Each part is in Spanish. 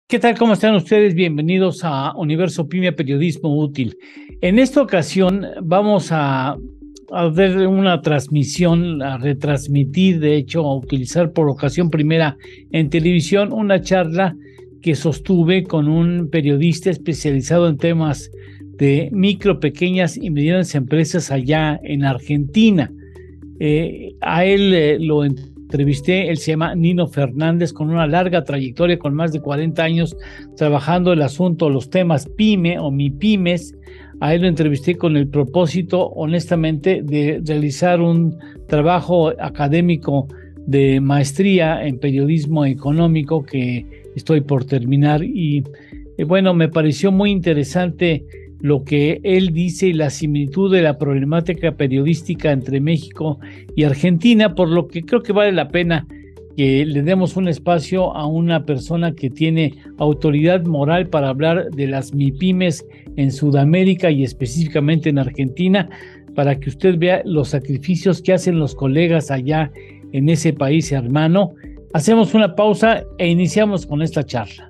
¿Qué tal? ¿Cómo están ustedes? Bienvenidos a Universo Pyme Periodismo Útil. En esta ocasión vamos a ver una transmisión, a retransmitir, de hecho, a utilizar por ocasión primera en televisión una charla que sostuve con un periodista especializado en temas de micro, pequeñas y medianas empresas allá en Argentina. A él lo entrevisté, él se llama Nino Fernández, con una larga trayectoria, con más de 40 años trabajando el asunto, los temas PYME o MIPYMES. A él lo entrevisté con el propósito, honestamente, de realizar un trabajo académico de maestría en periodismo económico que estoy por terminar y bueno, me pareció muy interesante lo que él dice y la similitud de la problemática periodística entre México y Argentina, por lo que creo que vale la pena que le demos un espacio a una persona que tiene autoridad moral para hablar de las MIPYMES en Sudamérica y específicamente en Argentina, para que usted vea los sacrificios que hacen los colegas allá en ese país hermano. Hacemos una pausa e iniciamos con esta charla.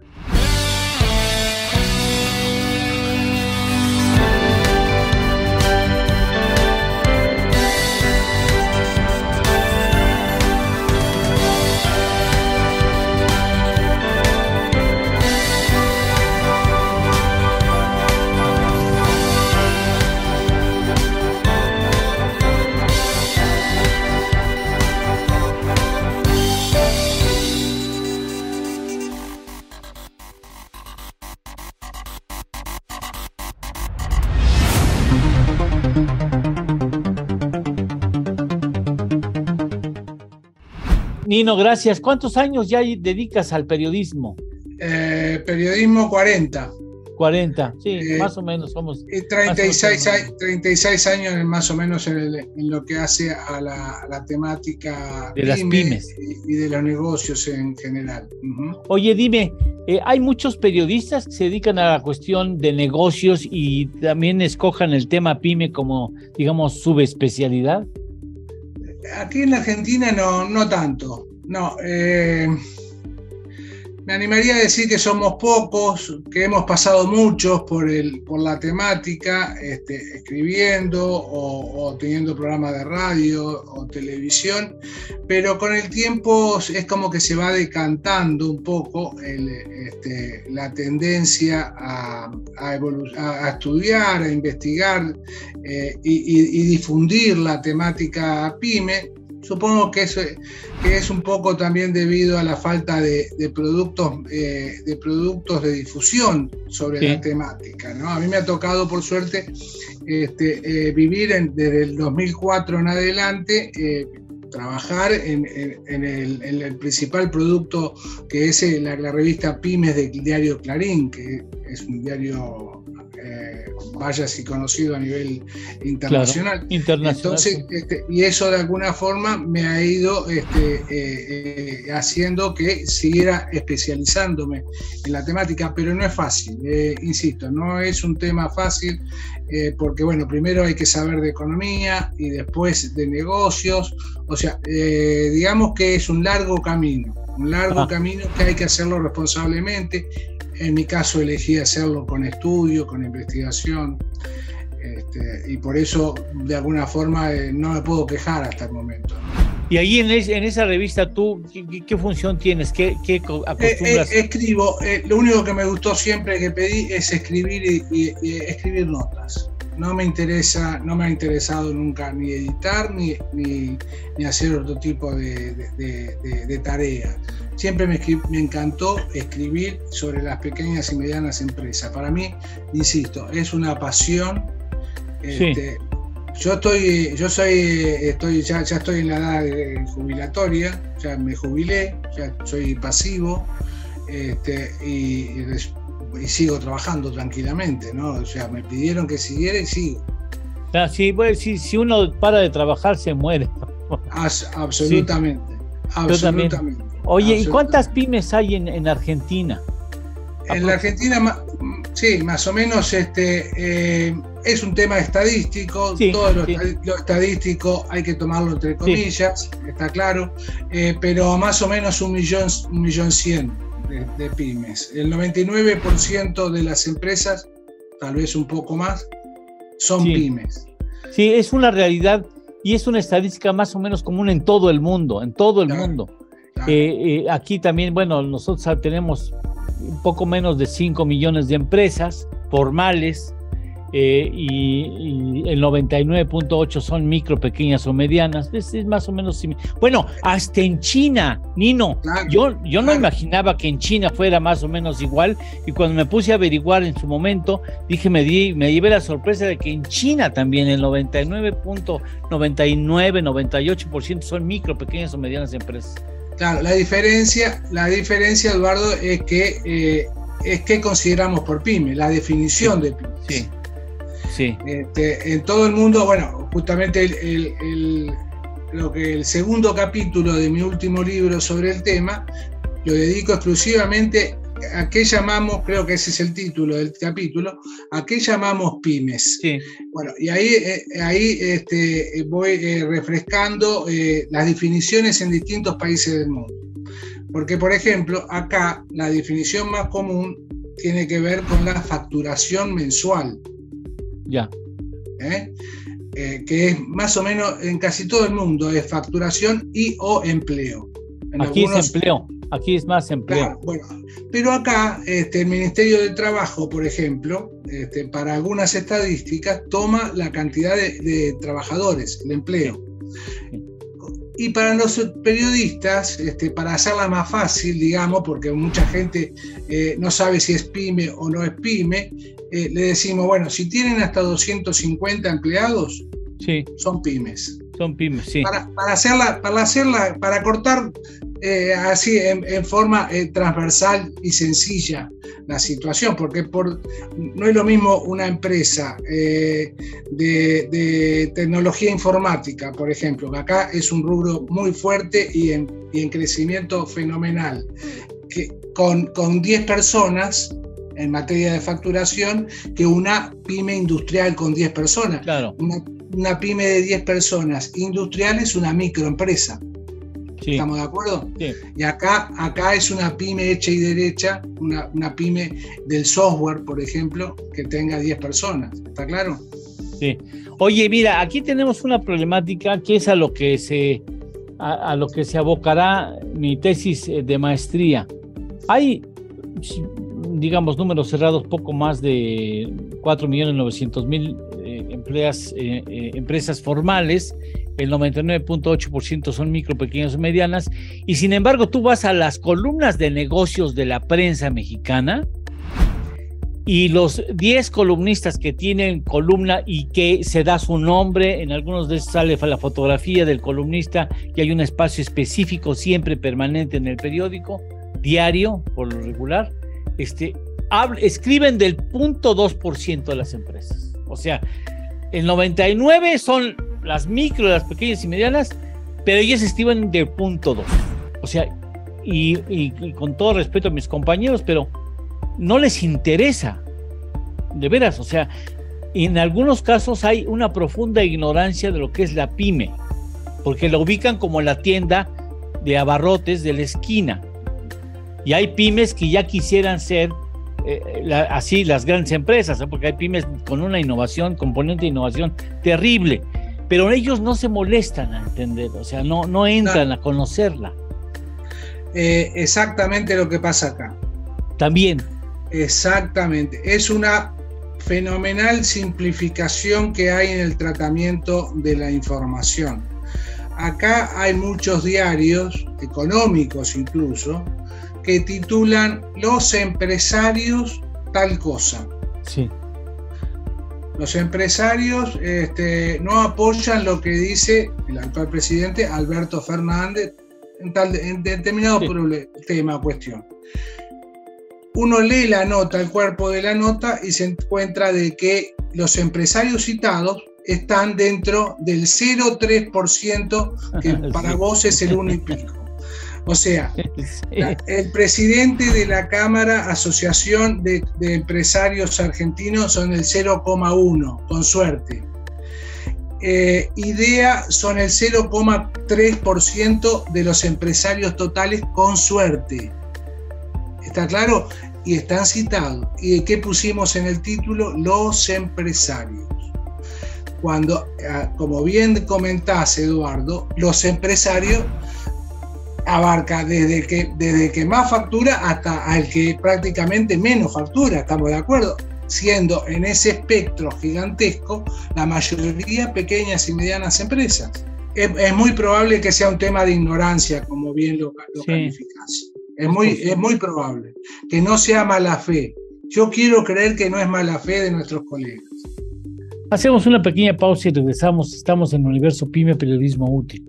Nino, gracias. ¿Cuántos años ya dedicas al periodislo? Periodismo 40. 40, sí, más o menos somos. 36 años más o menos en lo que hace a la temática de las pymes y de los negocios en general. Oye, dime, hay muchos periodistas que se dedican a la cuestión de negocios y también escojan el tema pyme como, digamos, subespecialidad. Aquí en la Argentina no tanto. Me animaría a decir que somos pocos, que hemos pasado muchos por la temática, escribiendo o teniendo programas de radio o televisión, pero con el tiempo es como que se va decantando un poco la tendencia a estudiar, a investigar y difundir la temática PYME. Supongo que es un poco también debido a la falta de productos de difusión sobre la temática, ¿no? A mí me ha tocado, por suerte, vivir desde el 2004 en adelante, trabajar en el principal producto que es la revista Pymes del diario Clarín, que es un diario vaya si conocido a nivel internacional. Claro, internacional. Entonces, y eso de alguna forma me ha ido haciendo que siguiera especializándome en la temática, pero no es fácil, insisto, no es un tema fácil, porque bueno, primero hay que saber de economía y después de negocios, o sea, digamos que es un largo camino que hay que hacerlo responsablemente. En mi caso elegí hacerlo con estudio, con investigación, y por eso de alguna forma no me puedo quejar hasta el momento. Y ahí en esa revista tú, ¿qué función tienes? ¿Qué acostumbras? Escribo, lo único que me gustó siempre que pedí es escribir y escribir notas. No me ha interesado nunca ni editar ni hacer otro tipo de tareas. Siempre me encantó escribir sobre las pequeñas y medianas empresas. Para mí, insisto, es una pasión. Sí. Ya estoy en la edad jubilatoria, ya me jubilé, ya soy pasivo, y sigo trabajando tranquilamente, ¿no? O sea, me pidieron que siguiera y sigo. Sí, bueno, si uno para de trabajar se muere. Absolutamente. Sí. Absolutamente. Oye, ¿y cuántas pymes hay en Argentina? En la Argentina, sí, más o menos es un tema estadístico, sí, todo lo estadístico hay que tomarlo entre comillas, está claro, pero más o menos 1.100.000. de pymes. El 99% de las empresas, tal vez un poco más, son pymes. Sí, es una realidad y es una estadística más o menos común en todo el mundo, mundo. Claro. Aquí también, bueno, nosotros tenemos un poco menos de 5 millones de empresas formales, y el 99.8 son micro, pequeñas o medianas. Es más o menos similar. Bueno, hasta en China, Nino, claro, yo no imaginaba que en China fuera más o menos igual, y cuando me puse a averiguar en su momento, dije, me llevé la sorpresa de que en China también el 98% son micro, pequeñas o medianas empresas. Claro, la diferencia, Eduardo, es que consideramos por pyme, la definición de pyme. Sí. Sí. En todo el mundo, bueno, justamente el segundo capítulo de mi último libro sobre el tema lo dedico exclusivamente a qué llamamos, creo que ese es el título del capítulo, a qué llamamos pymes. Sí. Bueno, y ahí voy refrescando las definiciones en distintos países del mundo. Porque, por ejemplo, acá la definición más común tiene que ver con la facturación mensual. Ya. Que es más o menos en casi todo el mundo, es facturación y o empleo. Aquí es empleo, aquí es más empleo. Claro, bueno, pero acá el Ministerio del Trabajo, por ejemplo, para algunas estadísticas, toma la cantidad de trabajadores, el empleo. Y para los periodistas, para hacerla más fácil, digamos, porque mucha gente no sabe si es pyme o no es pyme, le decimos, bueno, si tienen hasta 250 empleados, sí, son pymes. Son pymes, sí. Para cortar así en forma transversal y sencilla la situación, porque no es lo mismo una empresa de tecnología informática, por ejemplo, que acá es un rubro muy fuerte y en crecimiento fenomenal, que con 10 personas en materia de facturación, que una pyme industrial con 10 personas. Claro. Una pyme de 10 personas industrial es una microempresa. Sí. ¿Estamos de acuerdo? Sí. Y acá es una pyme hecha y derecha, una pyme del software, por ejemplo, que tenga 10 personas. ¿Está claro? Sí. Oye, mira, aquí tenemos una problemática que es a lo que se abocará mi tesis de maestría. Hay, digamos, números cerrados, poco más de 4.900.000 empresas formales. El 99.8% son micro, pequeñas o medianas, y sin embargo tú vas a las columnas de negocios de la prensa mexicana y los 10 columnistas que tienen columna y que se da su nombre, en algunos de esos sale la fotografía del columnista y hay un espacio específico siempre permanente en el periódico, diario, por lo regular, escriben del 0.2% de las empresas. O sea, el 99% son las micro, las pequeñas y medianas, pero ellas escriben del 0.2%. O sea, y con todo respeto a mis compañeros, pero no les interesa, de veras. O sea, en algunos casos hay una profunda ignorancia de lo que es la pyme, porque la ubican como la tienda de abarrotes de la esquina. Y hay pymes que ya quisieran ser así las grandes empresas, porque hay pymes con una innovación, componente de innovación terrible, pero ellos no se molestan a entender, o sea, no entran a conocerla. Exactamente lo que pasa acá. También. Exactamente. Es una fenomenal simplificación que hay en el tratamiento de la información. Acá hay muchos diarios, económicos incluso, que titulan "Los empresarios tal cosa". Sí. Los empresarios no apoyan lo que dice el actual presidente Alberto Fernández en determinado tema o cuestión. Uno lee la nota, el cuerpo de la nota, y se encuentra de que los empresarios citados están dentro del 0,3%, que para vos es el 1 y pico. O sea, el presidente de la Cámara Asociación de Empresarios Argentinos son el 0,1, con suerte. IDEA son el 0,3% de los empresarios totales, con suerte. ¿Está claro? Y están citados. ¿Y qué pusimos en el título? Los empresarios. Cuando, como bien comentás, Eduardo, los empresarios abarca desde que más factura hasta el que prácticamente menos factura, ¿estamos de acuerdo? Siendo en ese espectro gigantesco la mayoría pequeñas y medianas empresas. Es muy probable que sea un tema de ignorancia, como bien lo calificás. Es muy probable que no sea mala fe. Yo quiero creer que no es mala fe de nuestros colegas. Hacemos una pequeña pausa y regresamos. Estamos en Universo Pyme, Periodismo Útil.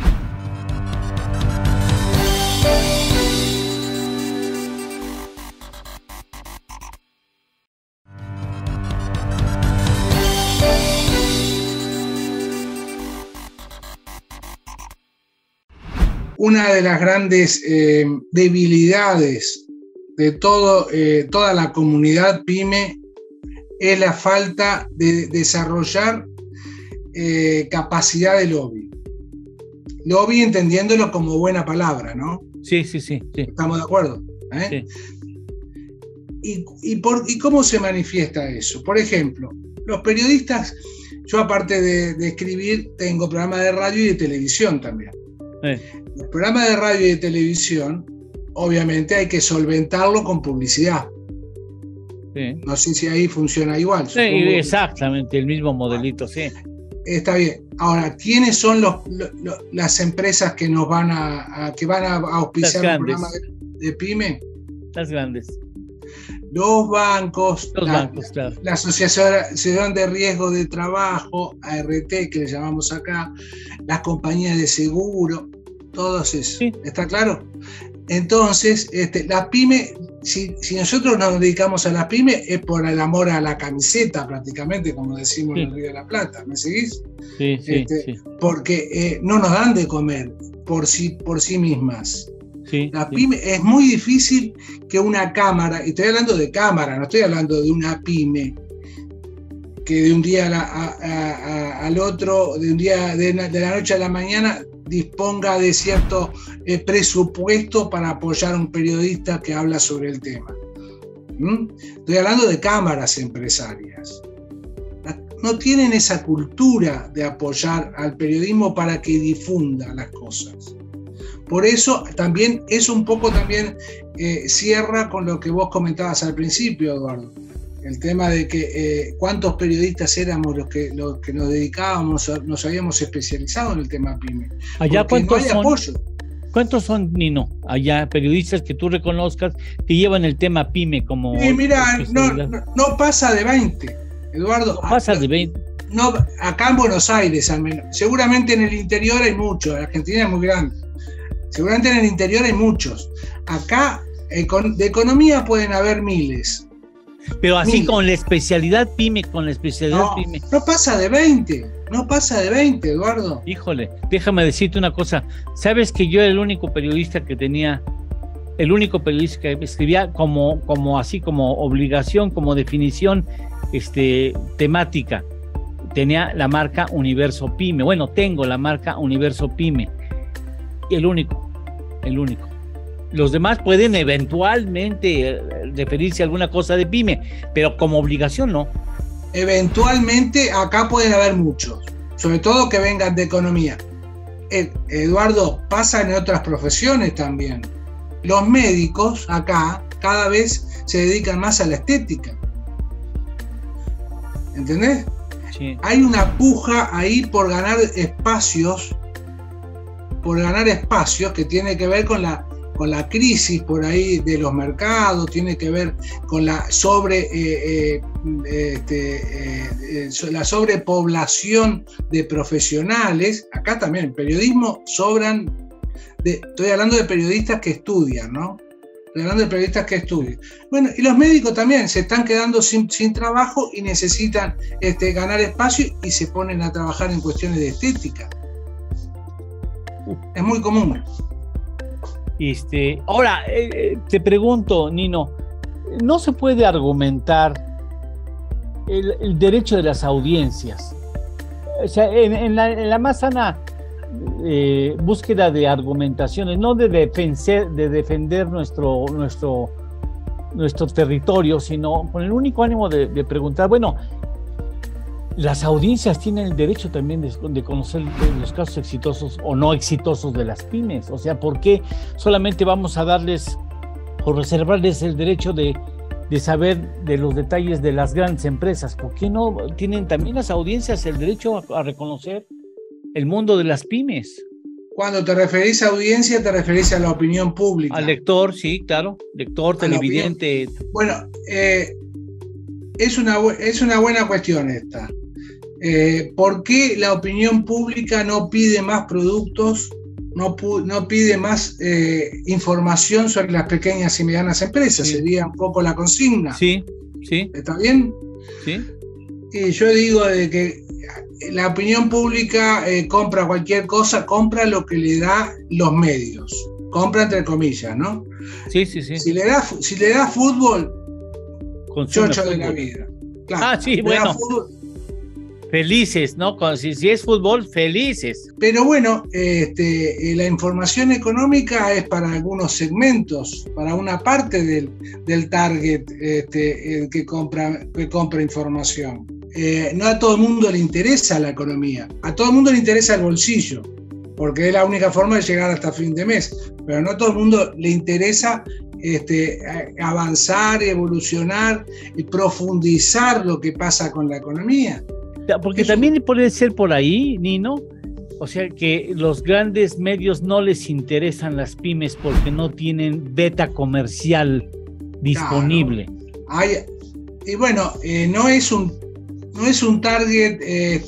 Una de las grandes debilidades de toda la comunidad PYME es la falta de desarrollar capacidad de lobby. Lobby entendiéndolo como buena palabra, ¿no? Sí. ¿Estamos de acuerdo? Sí. ¿Y cómo se manifiesta eso? Por ejemplo, los periodistas, yo aparte de escribir, tengo programas de radio y de televisión también. Los programas de radio y de televisión, obviamente hay que solventarlo con publicidad. Sí. No sé si ahí funciona igual. Sí, exactamente, el mismo modelito, sí. Está bien. Ahora, ¿quiénes son las empresas que nos van a auspiciar un programa de PYME? Las grandes. Los bancos, claro. La Asociación de Riesgo de Trabajo, ART, que le llamamos acá, las compañías de seguro, todos esos. Sí. ¿Está claro? Entonces, las pymes, si nosotros nos dedicamos a las pymes, es por el amor a la camiseta, prácticamente, como decimos en el Río de la Plata. ¿Me seguís? Sí. Porque no nos dan de comer por sí mismas. Sí, la pyme, es muy difícil que una cámara, y estoy hablando de cámara, no estoy hablando de una pyme, que de un día al otro, de la noche a la mañana, disponga de cierto presupuesto para apoyar a un periodista que habla sobre el tema. Estoy hablando de cámaras empresarias. No tienen esa cultura de apoyar al periodismo para que difunda las cosas. Por eso también es un poco cierra con lo que vos comentabas al principio, Eduardo. El tema de que cuántos periodistas éramos los que nos dedicábamos, nos habíamos especializado en el tema PYME. Allá ¿cuántos son, Nino? Allá periodistas que tú reconozcas que llevan el tema PYME como... Mira, no pasa de 20, Eduardo. No pasa de 20. No, acá en Buenos Aires al menos. Seguramente en el interior hay muchos, Argentina es muy grande. Seguramente en el interior hay muchos. Acá de economía pueden haber miles. Pero así con la especialidad PYME, PYME. No pasa de 20, Eduardo. Híjole, déjame decirte una cosa. ¿Sabes que yo era el único periodista que escribía como obligación, como definición temática? Tenía la marca Universo PYME. Bueno, tengo la marca Universo PYME. El único. Los demás pueden eventualmente referirse a alguna cosa de PYME, pero como obligación no. Eventualmente acá pueden haber muchos, sobre todo que vengan de economía. Eduardo, pasa en otras profesiones también. Los médicos acá cada vez se dedican más a la estética. ¿Entendés? Sí. Hay una puja ahí por ganar espacios que tiene que ver con la crisis por ahí de los mercados, tiene que ver con la sobrepoblación de profesionales. Acá también, periodismo sobran, estoy hablando de periodistas que estudian, ¿no? Bueno, y los médicos también se están quedando sin trabajo y necesitan ganar espacio y se ponen a trabajar en cuestiones de estética. Es muy común. Ahora, te pregunto, Nino, ¿no se puede argumentar el derecho de las audiencias? O sea, en la más sana búsqueda de argumentaciones, no de defender nuestro nuestro territorio, sino con el único ánimo de preguntar, bueno, las audiencias tienen el derecho también de conocer los casos exitosos o no exitosos de las pymes. O sea, ¿por qué solamente vamos a darles o reservarles el derecho de saber de los detalles de las grandes empresas? ¿Por qué no tienen también las audiencias el derecho a reconocer el mundo de las pymes? Cuando te referís a audiencia, te referís a la opinión pública. Al lector, sí, claro. Lector, televidente. Bueno, es una buena cuestión esta. ¿Por qué la opinión pública no pide más productos, no pide más información sobre las pequeñas y medianas empresas? Sí. Sería un poco la consigna. Sí, sí. ¿Está bien? Sí. Y yo digo de que la opinión pública compra cualquier cosa, compra lo que le da los medios. Compra entre comillas, ¿no? Sí, sí, sí. Si le da fútbol, chocho de la vida. Claro, sí, bueno. Felices, ¿no? Si es fútbol, felices. Pero bueno, la información económica es para algunos segmentos, para una parte del target que compra información. No a todo el mundo le interesa la economía, a todo el mundo le interesa el bolsillo, porque es la única forma de llegar hasta fin de mes, pero no a todo el mundo le interesa avanzar, evolucionar y profundizar lo que pasa con la economía. Porque también puede ser por ahí, Nino, o sea que los grandes medios no les interesan las pymes porque no tienen beta comercial disponible. Claro. Y bueno, no es un target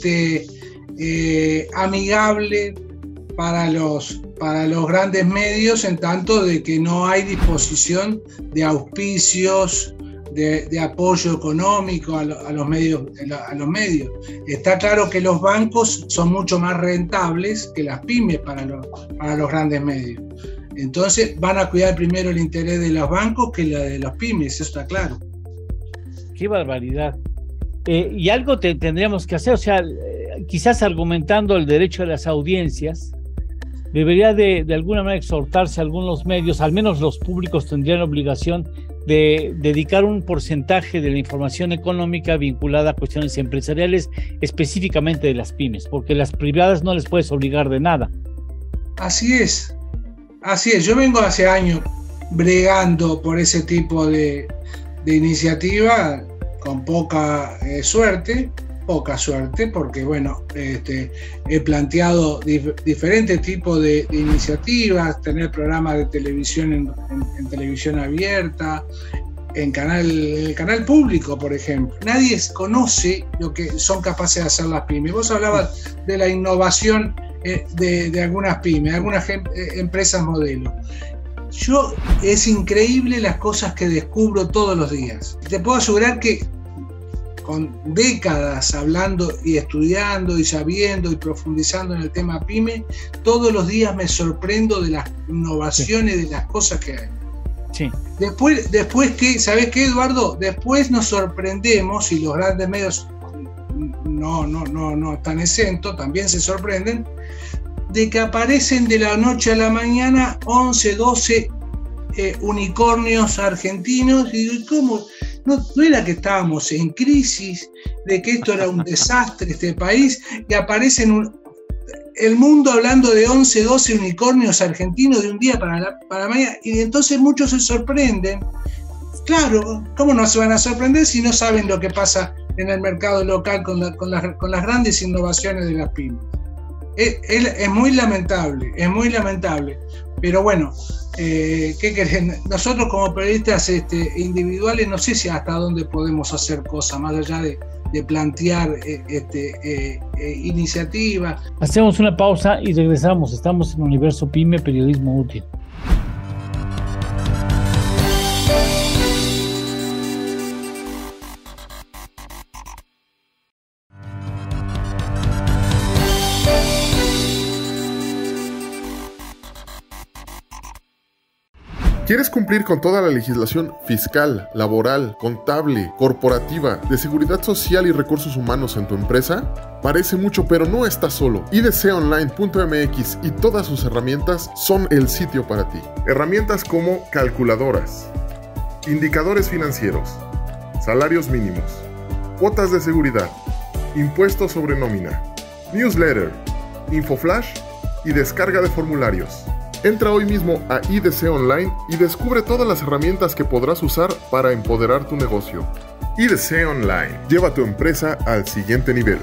amigable para los grandes medios, en tanto de que no hay disposición de auspicios, de apoyo económico a los medios. Está claro que los bancos son mucho más rentables que las pymes para los grandes medios. Entonces van a cuidar primero el interés de los bancos que la de las pymes, eso está claro. ¡Qué barbaridad! Y algo tendríamos que hacer, o sea, quizás argumentando el derecho a las audiencias, debería de alguna manera exhortarse a algunos medios, al menos los públicos tendrían la obligación de dedicar un porcentaje de la información económica vinculada a cuestiones empresariales, específicamente de las pymes, porque las privadas no les puedes obligar de nada. Así es. Yo vengo hace años bregando por ese tipo de iniciativa con poca suerte, porque bueno, he planteado diferentes tipos de iniciativas, tener programas de televisión en televisión abierta, en el canal público, por ejemplo. Nadie conoce lo que son capaces de hacer las pymes. Vos hablabas de la innovación de algunas pymes, algunas empresas modelo. Es increíble las cosas que descubro todos los días. Te puedo asegurar que con décadas hablando y estudiando y sabiendo y profundizando en el tema pyme, todos los días me sorprendo de las innovaciones, de las cosas que hay. Sí. Después que, ¿sabés qué, Eduardo? Después nos sorprendemos, y los grandes medios no están exentos, también se sorprenden, de que aparecen de la noche a la mañana 11, 12 unicornios argentinos, y digo, ¿cómo? No era que estábamos en crisis, de que esto era un desastre, este país, y aparecen el mundo hablando de 11, 12 unicornios argentinos de un día para mañana, y entonces muchos se sorprenden. Claro, ¿cómo no se van a sorprender si no saben lo que pasa en el mercado local con las grandes innovaciones de las pymes? Es muy lamentable, pero bueno, ¿qué querés? Nosotros como periodistas individuales, no sé si hasta dónde podemos hacer cosas, más allá de plantear iniciativas. Hacemos una pausa y regresamos. Estamos en Universo Pyme, Periodismo Útil. ¿Quieres cumplir con toda la legislación fiscal, laboral, contable, corporativa, de seguridad social y recursos humanos en tu empresa? Parece mucho, pero no estás solo. idconline.mx y todas sus herramientas son el sitio para ti. Herramientas como calculadoras, indicadores financieros, salarios mínimos, cuotas de seguridad, impuestos sobre nómina, newsletter, infoflash y descarga de formularios. Entra hoy mismo a IDC Online y descubre todas las herramientas que podrás usar para empoderar tu negocio. IDC Online. Lleva tu empresa al siguiente nivel.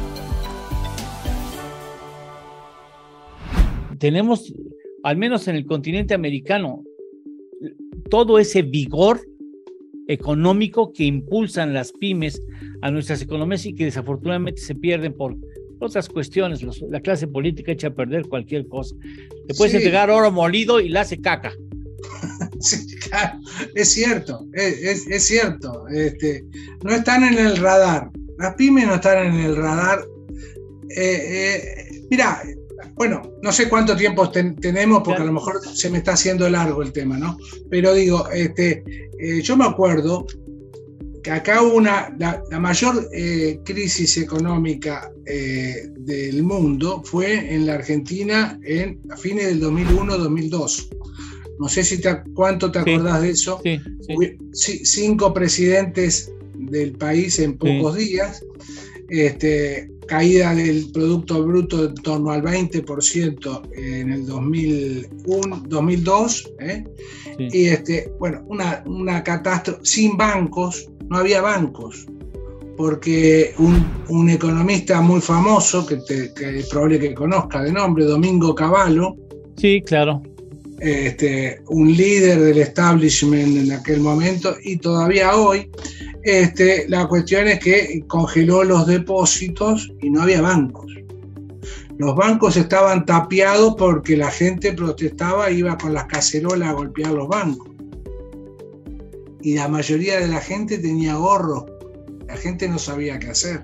Tenemos, al menos en el continente americano, todo ese vigor económico que impulsan las pymes a nuestras economías y que desafortunadamente se pierden por otras cuestiones. La clase política echa a perder cualquier cosa. Te puedes entregar oro molido y la hace caca. Sí, claro, es cierto, es cierto. No están en el radar. Las pymes no están en el radar. Mira, bueno, no sé cuánto tiempo tenemos, porque a lo mejor se me está haciendo largo el tema, ¿no? Pero digo, yo me acuerdo que acá hubo la mayor crisis económica del mundo fue en la Argentina a fines del 2001-2002. No sé cuánto te acordás de eso. Sí. 5 presidentes del país en pocos días. Caída del Producto Bruto en torno al 20% en el 2002. Y bueno, una catástrofe sin bancos, no había bancos, porque un economista muy famoso, que es probable que conozca de nombre, Domingo Cavallo. Sí, claro. Un líder del establishment en aquel momento y todavía hoy. La cuestión es que congeló los depósitos y no había bancos. Los bancos estaban tapiados porque la gente protestaba, iba con las cacerolas a golpear los bancos. Y la mayoría de la gente tenía gorros. La gente no sabía qué hacer.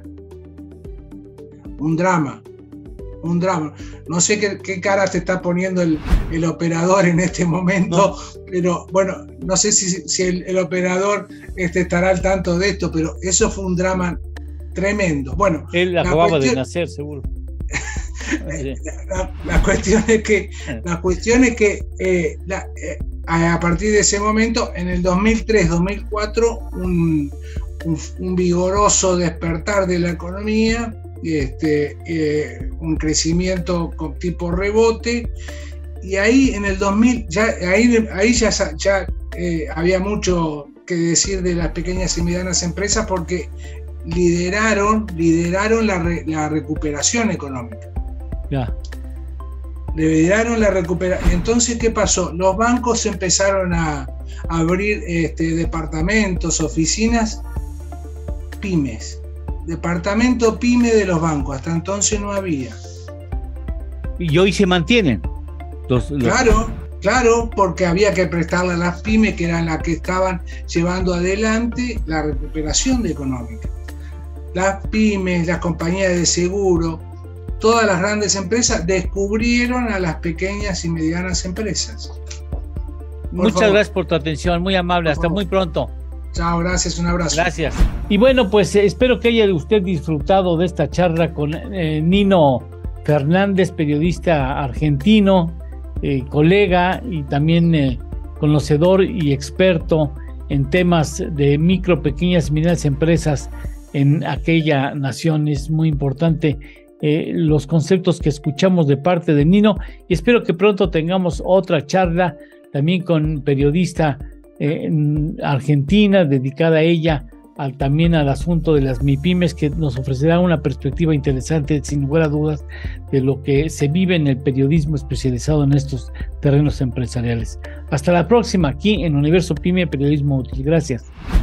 Un drama. No sé qué cara te está poniendo el operador en este momento, pero bueno, no sé si el operador estará al tanto de esto, pero eso fue un drama tremendo. Bueno, él acababa de nacer, seguro. La cuestión es que a partir de ese momento, en el 2003-2004, un vigoroso despertar de la economía, un crecimiento con tipo rebote, y ahí en el 2000 ahí ya había mucho que decir de las pequeñas y medianas empresas, porque lideraron la recuperación económica. Lideraron la recuperación. Entonces, ¿qué pasó? Los bancos empezaron a abrir departamentos, oficinas, pymes. Departamento pyme de los bancos, hasta entonces no había. Y hoy se mantienen. Claro, porque había que prestarle a las pymes, que eran las que estaban llevando adelante la recuperación económica. Las pymes, las compañías de seguro, todas las grandes empresas descubrieron a las pequeñas y medianas empresas. Muchas gracias por tu atención, muy amable, hasta muy pronto. Chao, gracias, un abrazo. Gracias. Y bueno, pues espero que haya usted disfrutado de esta charla con Nino Fernández, periodista argentino, colega y también conocedor y experto en temas de micro, pequeñas y medianas empresas en aquella nación. Es muy importante los conceptos que escuchamos de parte de Nino, y espero que pronto tengamos otra charla también con periodista argentina, dedicada a ella, también al asunto de las MIPYMES, que nos ofrecerá una perspectiva interesante, sin lugar a dudas, de lo que se vive en el periodismo especializado en estos terrenos empresariales. Hasta la próxima, aquí en Universo Pyme Periodismo Útil. Gracias.